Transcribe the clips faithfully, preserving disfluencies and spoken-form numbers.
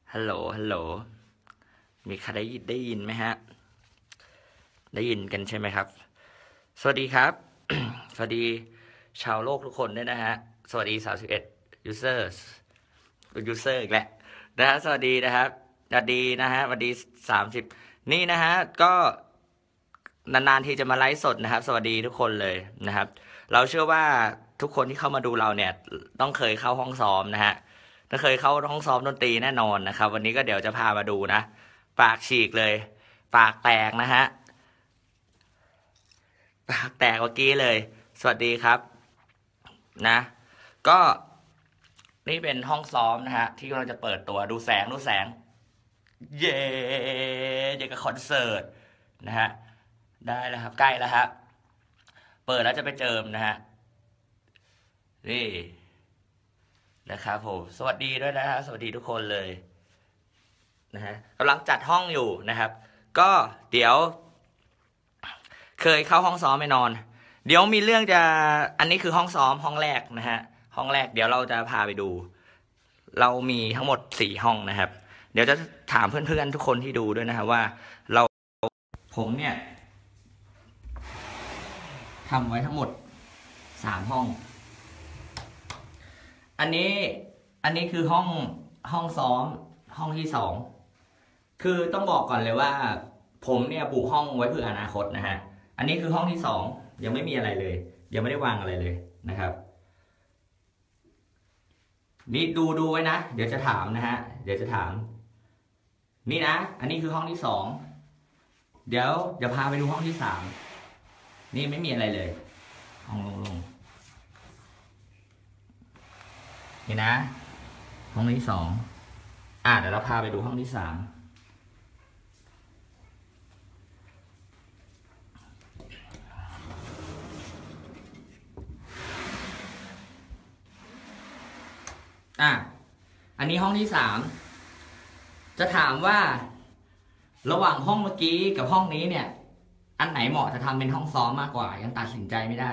ฮัลโหลฮัลโหลมีใครได้ได้ยินไหมฮะได้ยินกันใช่ไหมครับสวัสดีครับ สวัสดีชาวโลกทุกคนด้วยนะฮะสวัสดีสามสิบเอ็ด users เป็น user อีกแล้วนะฮะสวัสดีนะครับสวัสดีนะฮะสวัสดีสามสิบนี่นะฮะก็นานๆทีจะมาไลฟ์สดนะครับสวัสดีทุกคนเลยนะครับเราเชื่อว่าทุกคนที่เข้ามาดูเราเนี่ยต้องเคยเข้าห้องซ้อมนะฮะถ้าเคยเข้าห้องซ้อมดนตรีแน่นอนนะครับวันนี้ก็เดี๋ยวจะพามาดูนะปากฉีกเลยปากแตกนะฮะปากแตกเมื่อกี้เลยสวัสดีครับนะก็นี่เป็นห้องซ้อมนะฮะที่กำลังจะเปิดตัวดูแสงดูแสงเย่อย่างกับคอนเสิร์ตนะฮะได้แล้วครับใกล้แล้วครับเปิดแล้วจะไปเจิมนะฮะนี่นะครับผมสวัสดีด้วยนะฮะสวัสดีทุกคนเลยนะฮะกำลังจัดห้องอยู่นะครับ ก็เดี๋ยว เคยเข้าห้องซ้อมไม่นอน เดี๋ยวมีเรื่องจะอันนี้คือห้องซ้อมห้องแรกนะฮะห้องแรกเดี๋ยวเราจะพาไปดู เรามีทั้งหมดสี่ห้องนะครับ เดี๋ยวจะถามเพื่อนๆทุกคนที่ดูด้วยนะครับว่าเราผมเนี่ยทำไว้ทั้งหมดสามห้อง อันนี้อันนี้คือห้องห้องซ้อมห้องที่สองคือต้องบอกก่อนเลยว่า ผมเนี่ยปลูกห้องไว้เพื่ออนาคตนะฮะอันนี้คือห้องที่สองยังไม่มีอะไรเลยยังไม่ได้วางอะไรเลยนะครับนี่ดูดูไว้นะเดี๋ยวจะถามนะฮะเดี๋ยวจะถามนี่นะอันนี้คือห้องที่สองเดี๋ยวเดี๋ยวพาไปดูห้องที่สามนี่ไม่มีอะไรเลยห้องโล่งๆนี่นะห้องที่สองอ่ะเดี๋ยวเราพาไปดูห้องที่สามอ่ะอันนี้ห้องที่สามจะถามว่าระหว่างห้องเมื่อกี้กับห้องนี้เนี่ยอันไหนเหมาะจะทำเป็นห้องซ้อมมากกว่ายังตัดสินใจไม่ได้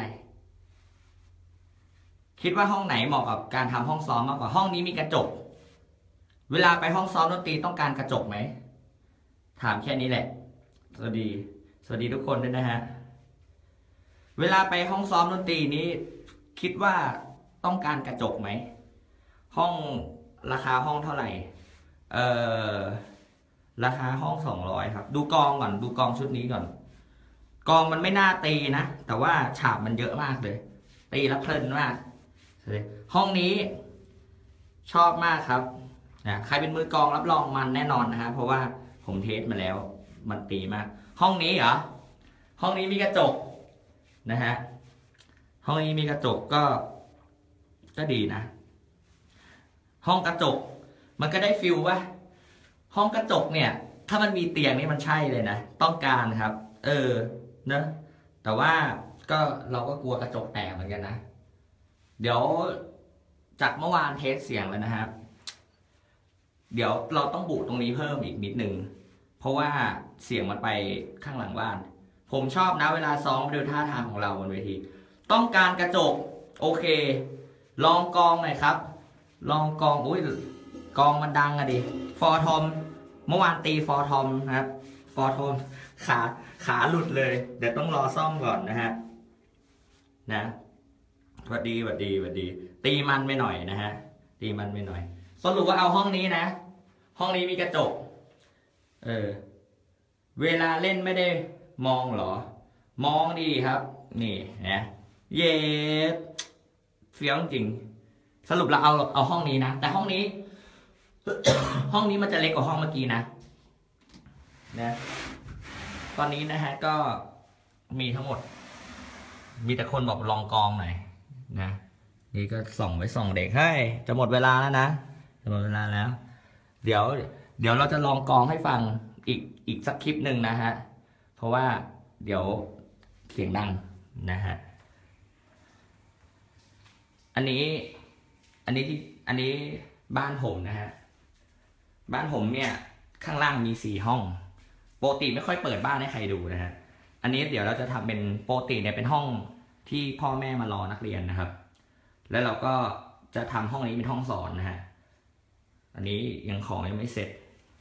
คิดว่าห้องไหนเหมาะกับการทำห้องซ้อมมากกว่าห้องนี้มีกระจกเวลาไปห้องซ้อมดนตรีต้องการกระจกไหมถามแค่นี้แหละสวัสดีสวัสดีทุกคนด้วยนะฮะเวลาไปห้องซ้อมดนตรีนี้คิดว่าต้องการกระจกไหมห้องราคาห้องเท่าไหร่เอ่อราคาห้องสองร้อยครับดูกองก่อนดูกองชุดนี้ก่อนกองมันไม่น่าตีนะแต่ว่าฉาบมันเยอะมากเลยตีแล้วเพลินมากห้องนี้ชอบมากครับนะใครเป็นมือกองรับรองมันแน่นอนนะฮะเพราะว่าผมเทสมาแล้วมันตีมากห้องนี้เหรอห้องนี้มีกระจกนะฮะห้องนี้มีกระจกก็ก็ดีนะห้องกระจกมันก็ได้ฟิลว่าห้องกระจกเนี่ยถ้ามันมีเตียงนี่มันใช่เลยนะต้องการครับเออเนอะแต่ว่าก็เราก็กลัวกระจกแตกเหมือนกันนะเดี๋ยวจากเมื่อวานเทสเสียงแล้วนะครับเดี๋ยวเราต้องบุตรงนี้เพิ่มอีกนิดนึงเพราะว่าเสียงมันไปข้างหลังบ้านผมชอบนะเวลาซ้อมดูท่าทางของเราบนเวทีต้องการกระจกโอเคลองกองหน่อยครับลองกองอุ้ยกองมันดังอะดิฟอร์ทอมเมื่อวานตีฟอร์ทอมนะครับฟอร์ทอมขาขาหลุดเลยเดี๋ยวต้องรอซ่อมก่อนนะฮะนะสวัสดีสวัสดีสวัสดีตีมันไปหน่อยนะฮะตีมันไปหน่อยสรุปว่าเอาห้องนี้นะห้องนี้มีกระจกเออเวลาเล่นไม่ได้มองหรอมองดีครับนี่นะเย้เฟี้ยวจริงสรุปเราเอาเอาห้องนี้นะแต่ห้องนี้ ห้องนี้มันจะเล็กกว่าห้องเมื่อกี้นะนะตอนนี้นะฮะก็มีทั้งหมดมีแต่คนบอกลองกองหน่อยนะนี่ก็ส่องไว้ส่องเด็กให้จะหมดเวลาแล้วนะจะหมดเวลาแล้วเดี๋ยวเดี๋ยวเราจะลองกองให้ฟังอีกอีกสักคลิปหนึ่งนะฮะเพราะว่าเดี๋ยวเสียงดังนะฮะอันนี้อันนี้อันนี้บ้านผมนะฮะบ้านผมเนี่ยข้างล่างมีสี่ห้องปกติไม่ค่อยเปิดบ้านให้ใครดูนะฮะอันนี้เดี๋ยวเราจะทำเป็นปกติเนี่ยเป็นห้องที่พ่อแม่มารอนักเรียนนะครับแล้วเราก็จะทำห้องนี้เป็นห้องสอนนะฮะอันนี้ยังของยังไม่เสร็จ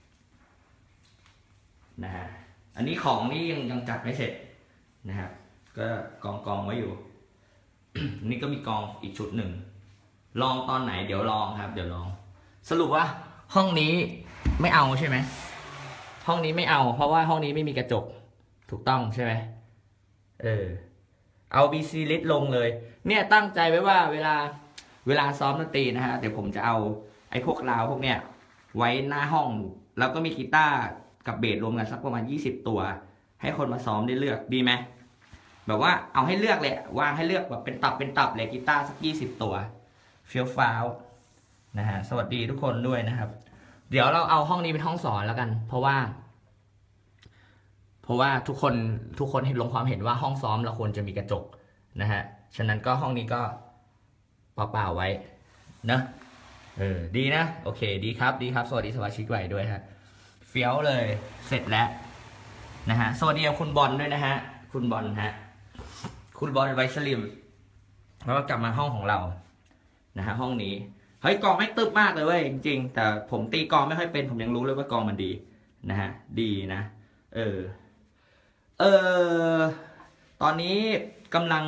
นะฮะอันนี้ของนี่ยังยังจัดไม่เสร็จนะครับก็กองกองไว้อยู่ นี่ก็มีกองอีกชุดหนึ่งลองตอนไหนเดี๋ยวลองครับเดี๋ยวลองสรุปว่าห้องนี้ไม่เอาใช่ไหมห้องนี้ไม่เอาเพราะว่าห้องนี้ไม่มีกระจกถูกต้องใช่ไหมเออเอา บี ซี ลิสลงเลยเนี่ยตั้งใจไว้ว่าเวลาเวลาซ้อมดนตรีนะฮะเดี๋ยวผมจะเอาไอ้พวกราวพวกเนี้ยไว้หน้าห้องแล้วก็มีกีตาร์กับเบสรวมกันสักประมาณยี่สิบตัวให้คนมาซ้อมได้เลือกดีไหมแบบว่าเอาให้เลือกเลยวางให้เลือกแบบเป็นตับเป็นตับเลยกีตาร์สักยี่สิบตัวเฟี้ยวฟ้าวนะฮะสวัสดีทุกคนด้วยนะครับเดี๋ยวเราเอาห้องนี้เป็นห้องสอนแล้วกันเพราะว่าเพราะว่าทุกคนทุกคนเห็นลงความเห็นว่าห้องซ้อมเราควรจะมีกระจกนะฮะฉะนั้นก็ห้องนี้ก็เปล่าๆไว้นะเออดีนะโอเคดีครับดีครับสวัสดีสมาชิกใหม่ด้วยฮะเฟี้ยวเลยเสร็จแล้วนะฮะสวัสดีคุณบอลด้วยนะฮะคุณบอลฮะคุณบอลไวสลิมแล้วก็กลับมาห้องของเรานะฮะห้องนี้เฮ้ยกองไม่ตึบมากเลยเว้ยจริงๆแต่ผมตีกองไม่ค่อยเป็นผมยังรู้เลยว่ากองมันดีนะฮะดีนะเออเออตอนนี้กำลัง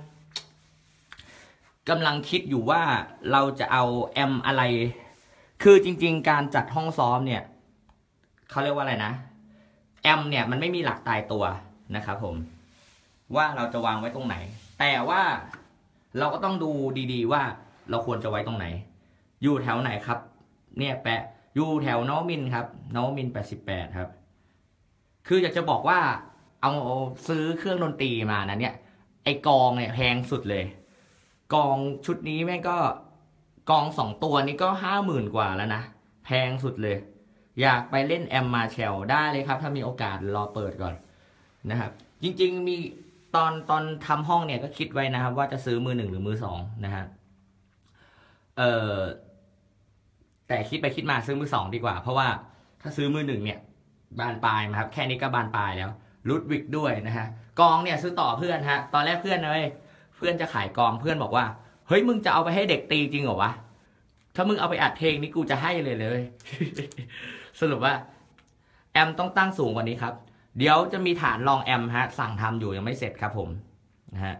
กำลังคิดอยู่ว่าเราจะเอาแอมอะไรคือจริงๆการจัดห้องซ้อมเนี่ยเขาเรียกว่าอะไรนะแอมเนี่ยมันไม่มีหลักตายตัวนะครับผมว่าเราจะวางไว้ตรงไหนแต่ว่าเราก็ต้องดูดีๆว่าเราควรจะไว้ตรงไหนอยู่แถวไหนครับเนี่ยแปะอยู่แถวนวมินทร์ครับนวมินทร์แปดสิบแปดครับคืออยากจะบอกว่าเอาซื้อเครื่องดนตรีมานะเนี่ยไอกองเนี่ยแพงสุดเลยกองชุดนี้แม่งก็กองสองตัวนี้ก็ห้าหมื่นกว่าแล้วนะแพงสุดเลยอยากไปเล่นแอมมาเชลได้เลยครับถ้ามีโอกาสรอเปิดก่อนนะครับจริงๆมีตอนตอนทำห้องเนี่ยก็คิดไว้นะครับว่าจะซื้อมือหนึ่งหรือมือสองนะฮะเออแต่คิดไปคิดมาซื้อมือสองดีกว่าเพราะว่าถ้าซื้อมือหนึ่งเนี่ยบานปลายนะครับแค่นี้ก็บานปลายแล้วลุดวิกด้วยนะฮะกองเนี่ยซื้อต่อเพื่อนฮะตอนแรกเพื่อนเลยเพื่อนจะขายกองเพื่อนบอกว่าเฮ้ยมึงจะเอาไปให้เด็กตีจริงเหรอวะถ้ามึงเอาไปอัดเพลงนี่กูจะให้เลยเลย สรุปว่าแอมต้องตั้งสูงกว่านี้ครับเดี๋ยวจะมีฐานรองแอมฮะสั่งทำอยู่ยังไม่เสร็จครับผมนะฮะ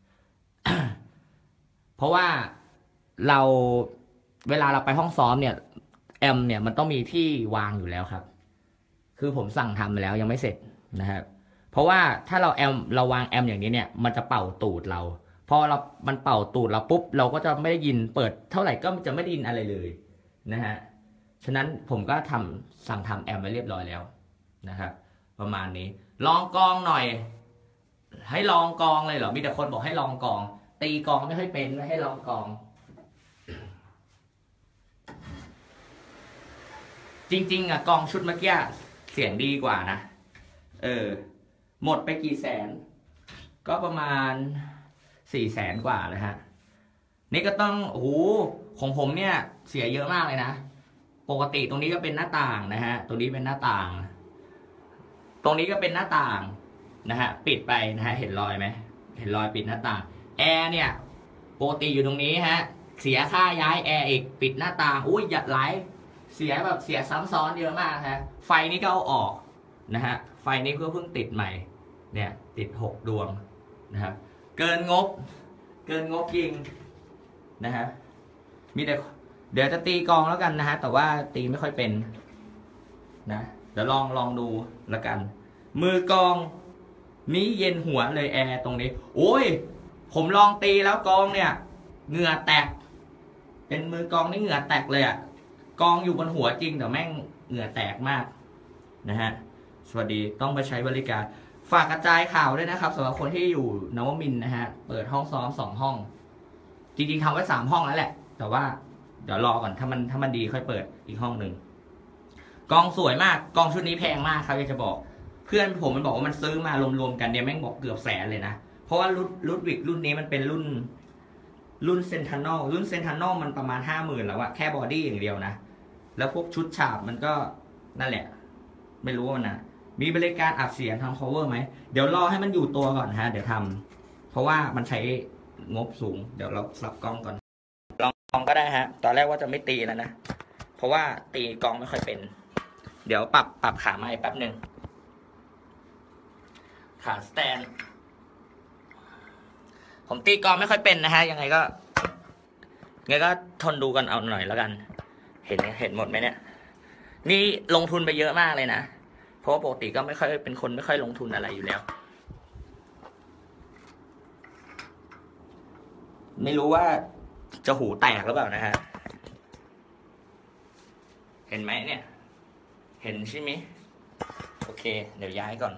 เพราะว่าเราเวลาเราไปห้องซ้อมเนี่ยแอมเนี่ยมันต้องมีที่วางอยู่แล้วครับคือผมสั่งทำไปแล้วยังไม่เสร็จนะครับเพราะว่าถ้าเราแอมเราวางแอมอย่างนี้เนี่ยมันจะเป่าตูดเราพอเรามันเป่าตูดเราปุ๊บเราก็จะไม่ได้ยินเปิดเท่าไหร่ก็จะไม่ได้ยินอะไรเลยนะฮะฉะนั้นผมก็ทำสั่งทำแอมไว้เรียบร้อยแล้วนะครับประมาณนี้ลองกองหน่อยให้ลองกองเลยเหรอมีแต่คนบอกให้ลองกองตีกองไม่ค่อยเป็นไม่ให้ลองกองจริงๆอ่ะกองชุดเมื่อกี้เสียงดีกว่านะเออหมดไปกี่แสนก็ประมาณสี่แสนกว่าเลยฮะนี่ก็ต้องโอ้โหของผมเนี่ยเสียเยอะมากเลยนะปกติตรงนี้ก็เป็นหน้าต่างนะฮะตรงนี้เป็นหน้าต่างตรงนี้ก็เป็นหน้าต่างนะฮะปิดไปนะฮะเห็นรอยไหมเห็นรอยปิดหน้าต่างแอร์เนี่ยปกติอยู่ตรงนี้ฮะเสียค่าย้ายแอร์อีกปิดหน้าต่างอุ้ยหยัดไหลเสียแบบเสียซ้ำซ้อนเยอะมากฮะไฟนี่ก็เอาออกนะฮะไฟนี่ก็เพิ่งติดใหม่เนี่ยติดหกดวงนะครับเกินงบเกินงบยิงนะฮะมีแต่เดี๋ยวจะตีกองแล้วกันนะฮะแต่ว่าตีไม่ค่อยเป็นนะเดี๋ยวลองลองดูแล้วกันมือกองนี้เย็นหัวเลยแอร์ตรงนี้โอ้ยผมลองตีแล้วกองเนี่ยเหงื่อแตกเป็นมือกองนี่เหงื่อแตกเลยอ่ะกองอยู่บนหัวจริงแต่แม่งเหงื่อแตกมากนะฮะสวัสดีต้องไปใช้บริการฝากกระจายข่าวด้วยนะครับสำหรับคนที่อยู่นวมินทร์นะฮะเปิดห้องซ้อมสองห้องจริงๆทำไว้สามห้องแล้วแหละแต่ว่าเดี๋ยวรอก่อนถ้ามันถ้ามันดีค่อยเปิดอีกห้องหนึ่งกองสวยมากกองชุดนี้แพงมากครับอยากจะบอกเพื่อนผมมันบอกว่ามันซื้อมารวมๆกันเนี่ยแม่งบอกเกือบแสนเลยนะเพราะว่ารุ่นรุ่นวิกรุ่นนี้มันเป็นรุ่นรุ่นเซนทานอลรุ่นเซนทานอลมันประมาณห้าหมื่นแล้วอะแค่บอดี้อย่างเดียวนะแล้วพวกชุดฉาบมันก็นั่นแหละไม่รู้ว่ามันนะมีบริการอัดเสียงทำ cover ไหมเดี๋ยวรอให้มันอยู่ตัวก่อนฮะเดี๋ยวทำเพราะว่ามันใช้งบสูงเดี๋ยวเราสับกล้องก่อนลองลองก็ได้ฮะตอนแรกว่าจะไม่ตีแล้วนะพราะว่าตีกองไม่ค่อยเป็นเดี๋ยวปรับปรับขาไม้แป๊บหนึ่งขาสแตนผมตีกองไม่ค่อยเป็นนะฮะยังไงก็ยังไงก็ทนดูกันเอาหน่อยแล้วกันเห็นเห็นหมดไหมเนี่ยนี่ลงทุนไปเยอะมากเลยนะเพราะว่าปกติก็ไม่ค่อยเป็นคนไม่ค่อยลงทุนอะไรอยู่แล้วไม่รู้ว่าจะหูแตกหรือเปล่านะฮะเห็นไหมเนี่ยเห็นใช่ไหมโอเคเดี๋ยวย้ายก่อน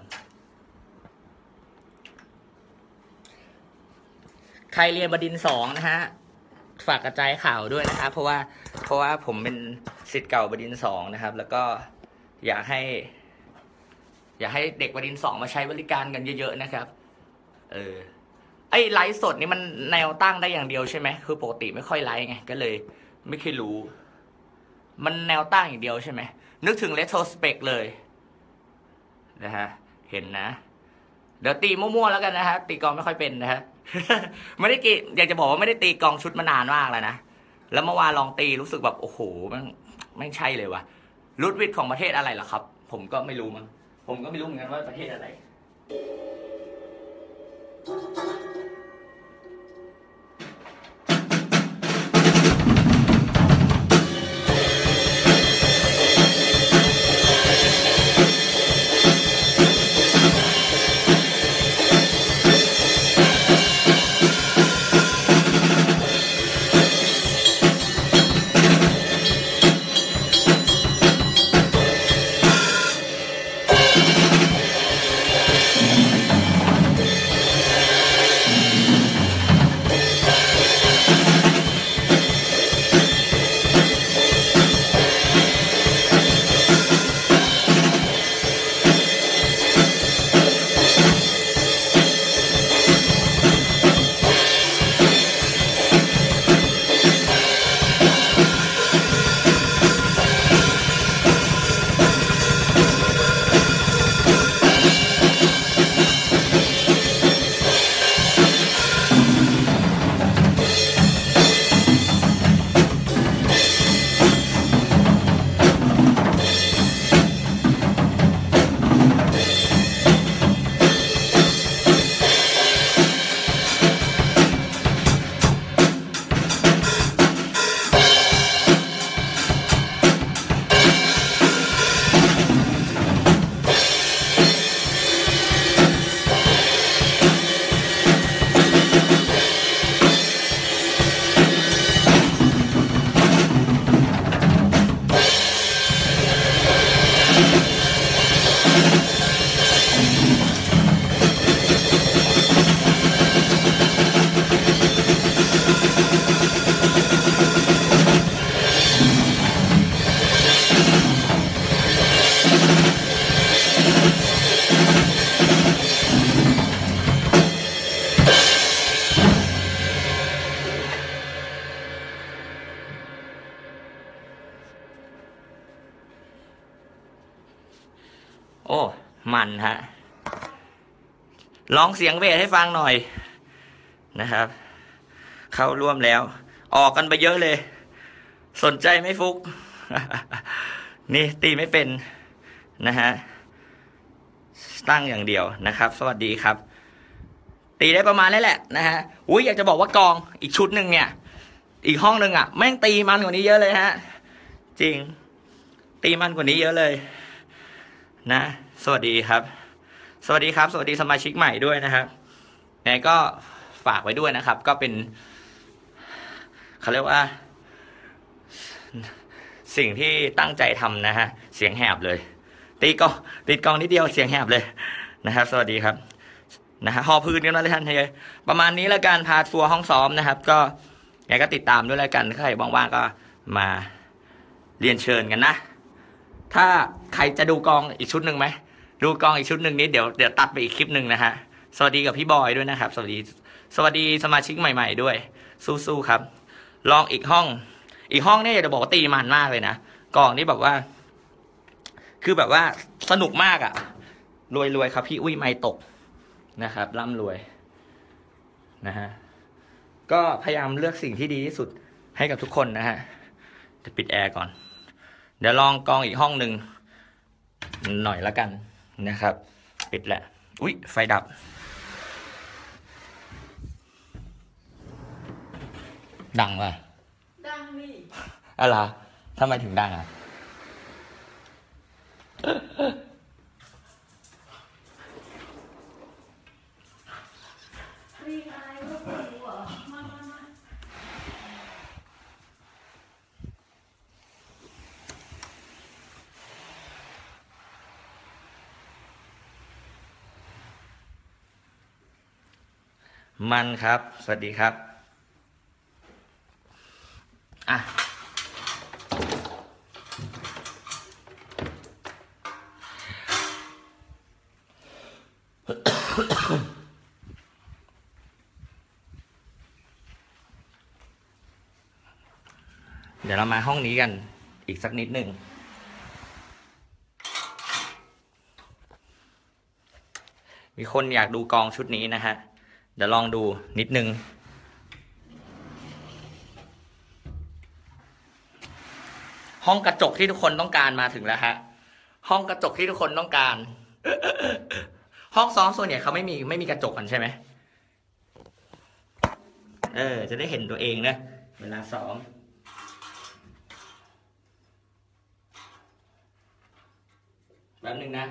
ใครเรียนบดินทร์สองนะฮะฝากกระจายข่าวด้วยนะครับเพราะว่าเพราะว่าผมเป็นศิษย์เก่าบดินทร์สองนะครับแล้วก็อยากให้อยากให้เด็กบดินทร์สองมาใช้บริการกันเยอะๆนะครับเออไอ้ไลฟ์สดนี่มันแนวตั้งได้อย่างเดียวใช่ไหมคือปกติไม่ค่อยไลฟ์ไงก็เลยไม่เคยรู้มันแนวตั้งอย่างเดียวใช่ไหมนึกถึง retrospect เลยนะฮะเห็นนะเดี๋ยวตีมั่วๆแล้วกันนะฮะตีกลองไม่ค่อยเป็นนะฮะ ไม่ได้กีอยากจะบอกว่าไม่ได้ตีกลองชุดมานานมากแล้วนะแล้วเมื่อวานลองตีรู้สึกแบบโอ้โหมันไม่ใช่เลยว่ะรูทวิทของประเทศอะไรเหรอครับผมก็ไม่รู้มั้งผมก็ไม่รู้เหมือนกันว่าประเทศอะไรโอ้มันฮะลองเสียงเบสให้ฟังหน่อยนะครับเข้าร่วมแล้วออกกันไปเยอะเลยสนใจไหมฟุก นี่ตีไม่เป็นนะฮะตั้งอย่างเดียวนะครับสวัสดีครับตีได้ประมาณนี้แหละนะฮะอุ้ยอยากจะบอกว่ากองอีกชุดหนึ่งเนี่ยอีกห้องหนึ่งอ่ะแม่งตีมันกว่านี้เยอะเลยฮะจริงตีมันกว่านี้เยอะเลยนะสวัสดีครับสวัสดีครับสวัสดีสมาชิกใหม่ด้วยนะครับยังไงก็ฝากไว้ด้วยนะครับก็เป็นเขาเรียกว่าสิ่งที่ตั้งใจทำนะฮะเสียงแหบเลยตีกองตีกองนิดเดียวเสียงแหบเลยนะครับสวัสดีครับนะฮะหอพื้นกันมาเลยท่านเฮ้ยประมาณนี้แล้วกันพาทัวร์ห้องซ้อมนะครับก็ยังไงก็ติดตามด้วยแล้วกันใครว่างๆก็มาเรียนเชิญกันนะถ้าใครจะดูกองอีกชุดหนึ่งไหมดูกองอีกชุดหนึ่งนี้เดี๋ยวเดี๋ยวตัดไปอีกคลิปหนึ่งนะฮะสวัสดีกับพี่บอยด้วยนะครับสวัสดีสวัสดีสมาชิกใหม่ๆด้วยสู้ๆครับลองอีกห้องอีกห้องนี่จะบอกว่าตีมันมากเลยนะกองนี่แบบว่าคือแบบว่าสนุกมากอ่ะรวยๆครับพี่อุ้ยไม่ตกนะครับร่ำรวยนะฮะก็พยายามเลือกสิ่งที่ดีที่สุดให้กับทุกคนนะฮะจะปิดแอร์ก่อนดี๋ยวลองกองอีกห้องหนึ่งหน่อยแล้วกันนะครับปิดแหละอุ๊ยไฟดับดังป่ะดังนี่อะไรทำไมถึงดังอ่ะมีอะไรก็ไม่รู้อ่ะมามามามันครับสวัสดีครับอ่ะเดี๋ยวเรามาห้องนี้กันอีกสักนิดหนึ่งมีคนอยากดูกองชุดนี้นะฮะเดี๋ยวลองดูนิดนึงห้องกระจกที่ทุกคนต้องการมาถึงแล้วฮะห้องกระจกที่ทุกคนต้องการ ห้องซ้อมส่วนใหญ่เขาไม่มีไม่มีกระจกกันใช่ไหมเออจะได้เห็นตัวเองนะเวลาซ้อมแป๊บนึงนะ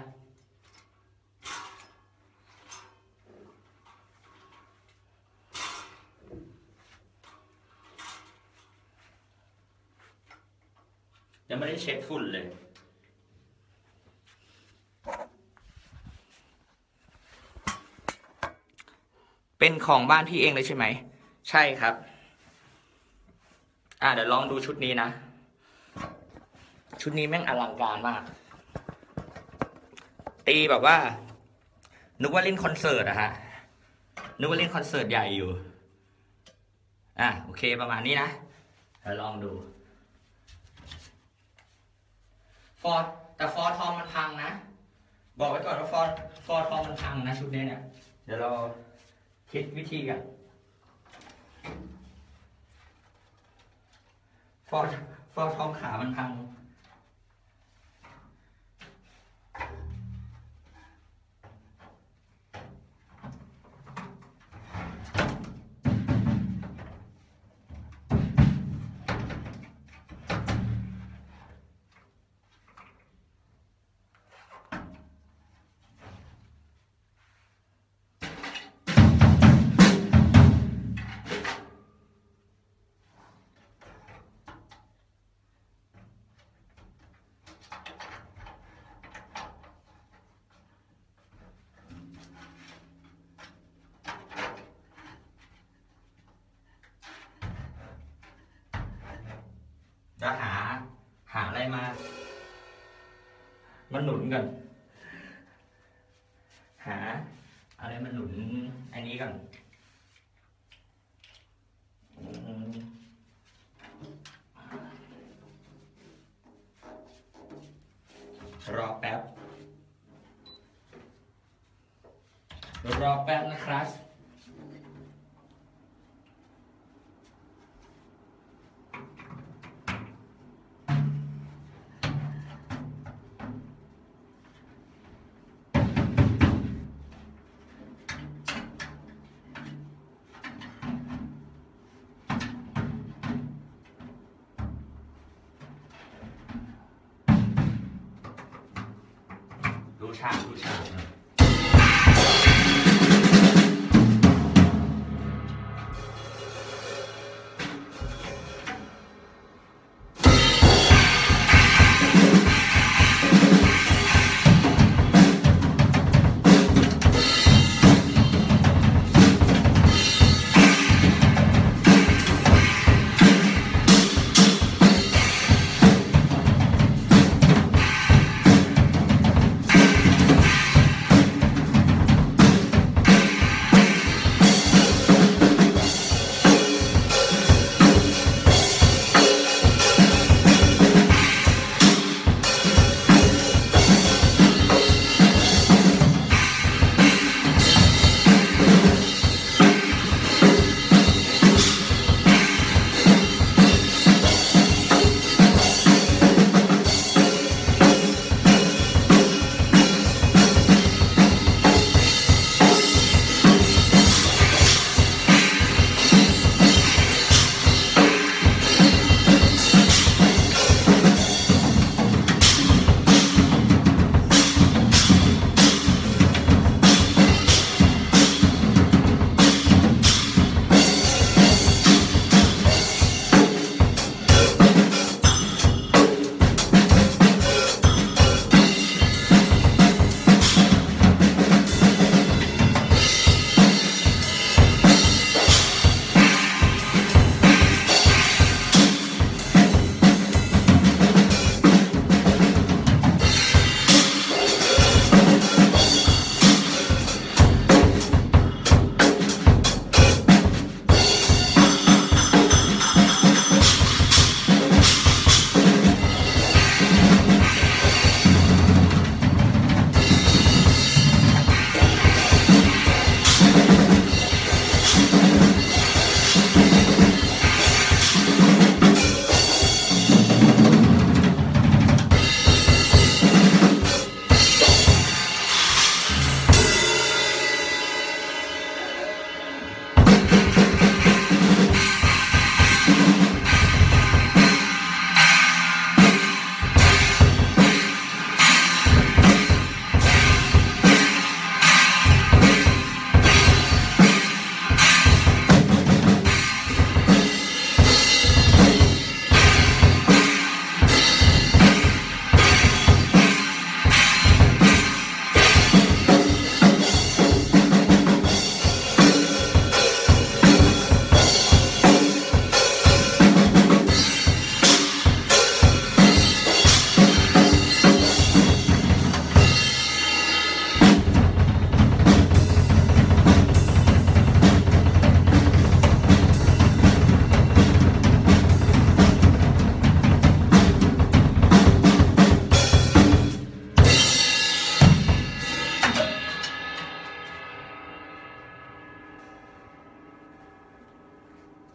ยังไม่ได้เช็ดฝุ่นเลยเป็นของบ้านพี่เองเลยใช่ไหมใช่ครับอ่ะเดี๋ยวลองดูชุดนี้นะชุดนี้แม่งอลังการมากตีแบบว่านึกว่าเล่นคอนเสิร์ตอะฮะนึกว่าเล่นคอนเสิร์ตใหญ่อยู่อ่ะโอเคประมาณนี้นะเดี๋ยวลองดูฟอร์ดแต่ฟอร์ทอมมันพังนะบอกไว้ก่อนว่าฟอร์ฟอร์ทอมมันพังนะชุดนี้เนี่ยเดี๋ยวเราคิดวิธีกันฟอร์ฟอร์ทอมขามันพังจะหาหาอะไรมามันหนุนก่อนหาอะไรมันหนุนอันนี้ก่อนรอแป๊บรอแป๊บนะครับดูฉากดูฉากนะ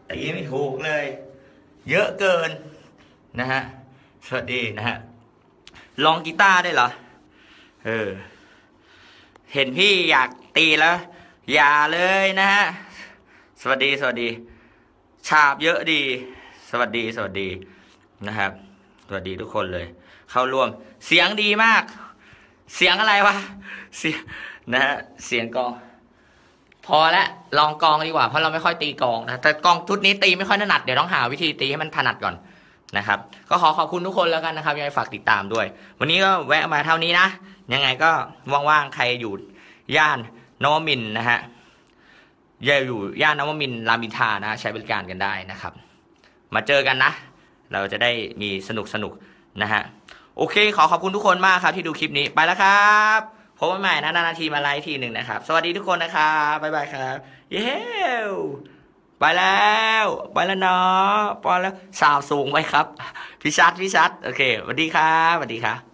ตีไม่ถูกเลย เยอะเกินนะฮะสวัสดีนะฮะลองกีตาร์ได้เหรอเออเห็นพี่อยากตีแล้วอย่าเลยนะฮะสวัสดีสวัสดีฉาบเยอะดีสวัสดีสวัสดีนะครับสวัสดีทุกคนเลยเข้าร่วมเสียงดีมากเสียงอะไรวะเสียงนะฮะเสียงกองพอแล้วลองกองดีกว่าเพราะเราไม่ค่อยตีกองนะแต่กองทุดนี้ตีไม่ค่อยถนัดเดี๋ยวต้องหาวิธีตีให้มันถนัดก่อนนะครับก็ขอขอบคุณทุกคนแล้วกันนะครับยังไงฝากติดตามด้วยวันนี้ก็แวะมาเท่านี้นะยังไงก็ว่างๆใครอยู่ย่านนวมินทร์นะฮะอย่าอยู่ย่านนวมินทร์รามอินทรานะใช้บริการกันได้นะครับมาเจอกันนะเราจะได้มีสนุกสนุกนะฮะโอเคขอขอบคุณทุกคนมากครับที่ดูคลิปนี้ไปแล้วครับพบกันใหม่นะนาทีมาไลฟ์ทีหนึ่งนะครับสวัสดีทุกคนนะครับบ๊ายบายครับเย้ไปแล้วไปแล้วเนาะไปแล้วสาวสูงไปครับพี่ชัดพี่ชัดโอเคสวัสดีครับสวัสดีครับ